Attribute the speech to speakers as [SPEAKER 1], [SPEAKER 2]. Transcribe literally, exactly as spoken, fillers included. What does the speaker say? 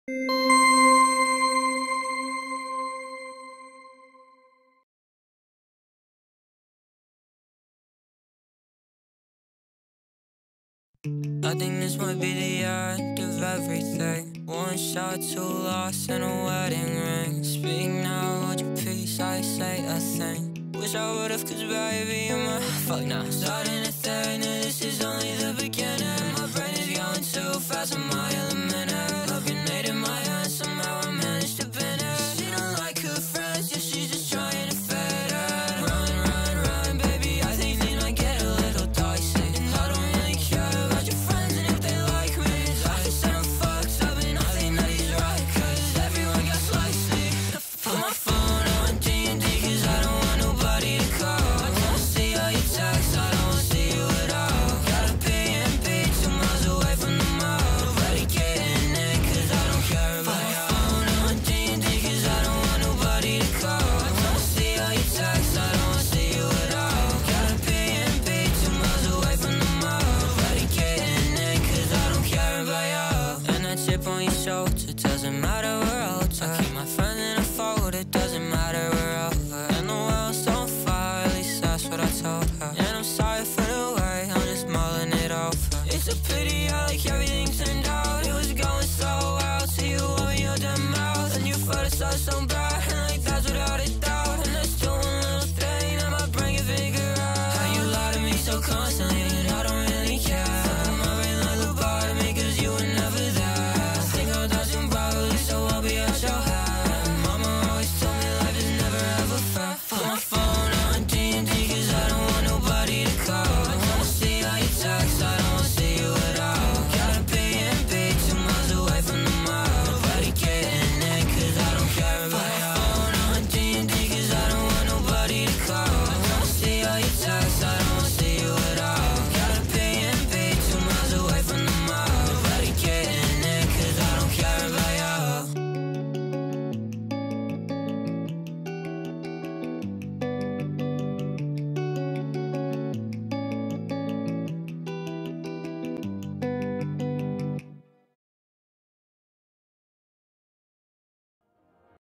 [SPEAKER 1] I think this might be the end of everything. One shot, two lost, and a wedding ring. Speak now, hold your peace, I say a thing. Wish I would've, cause baby, you're my fuck now. Starting to think that this is only the beginning. My brain is going too fast, a mile a minute. Love grenade in my hand, somehow I managed to pin it. She don't like her friends, yeah, she's just trying to fit in. Run, run, run, baby, I think they might get a little dicey. And I don't really care about your friends and if they like me. I just said I'm fucked up and I think that he's right, cause everyone got slicey. Put my phone on D and D cause I don't want nobody to call. I don't see all your texts, I don't wanna see you at all. Got a B and B two miles away from the mall. Nobody getting it cause I don't care about y'all. Put my phone on D and D cause I don't want nobody to call. I don't see all your texts, I don't wanna see you at all. Got a B and B two miles away from the mall. Nobody getting it cause I don't care about y'all. And that chip on your shoulder doesn't matter